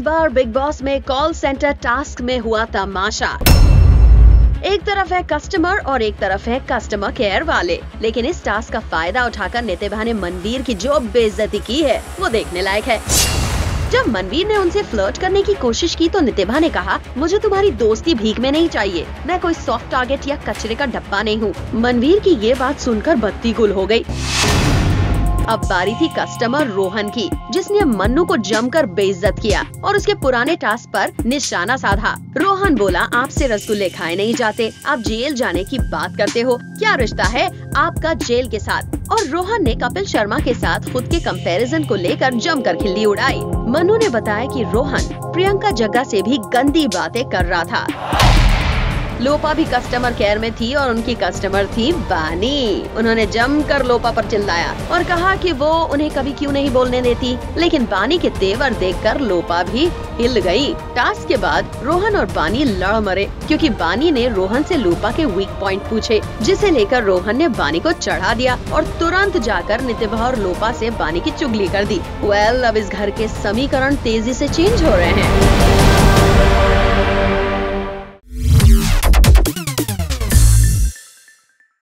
बार Bigg Boss में call center task में हुआ तमाशा। एक तरफ है कस्टमर और एक तरफ है कस्टमर केयर वाले, लेकिन इस टास्क का फायदा उठाकर नितिभा ने मनवीर की जो बेइज्जती की है वो देखने लायक है। जब मनवीर ने उनसे फ्लर्ट करने की कोशिश की तो नितिभा ने कहा, मुझे तुम्हारी दोस्ती भीख में नहीं चाहिए, मैं कोई सॉफ्ट टारगेट या कचरे का डब्बा नहीं हूँ। मनवीर की ये बात सुनकर बत्ती गुल हो गई। अब बारी थी कस्टमर रोहन की, जिसने मन्नू को जमकर बेइज्जत किया और उसके पुराने टास्क पर निशाना साधा। रोहन बोला, आपसे रसगुल्ले खाए नहीं जाते, आप जेल जाने की बात करते हो, क्या रिश्ता है आपका जेल के साथ। और रोहन ने कपिल शर्मा के साथ खुद के कंपैरिजन को लेकर जमकर खिल्ली उड़ाई। मन्नू ने बताया कि रोहन प्रियंका जग्गा से भी गंदी बातें कर रहा था। लोपा भी कस्टमर केयर में थी और उनकी कस्टमर थी बानी। उन्होंने जमकर लोपा पर चिल्लाया और कहा कि वो उन्हें कभी क्यों नहीं बोलने देती, लेकिन बानी के तेवर देखकर लोपा भी हिल गई। टास्क के बाद रोहन और बानी लड़ मरे क्योंकि बानी ने रोहन से लोपा के वीक पॉइंट पूछे, जिसे लेकर रोहन ने बानी को चढ़ा दिया और तुरंत जाकर नितिभा और लोपा से बानी की चुगली कर दी। अब इस घर के समीकरण तेजी से चेंज हो रहे हैं।